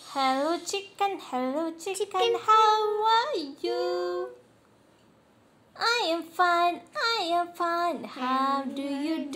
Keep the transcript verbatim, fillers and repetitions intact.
Hello chicken, hello chicken, chicken, how are you? I am fine, I am fine. How do you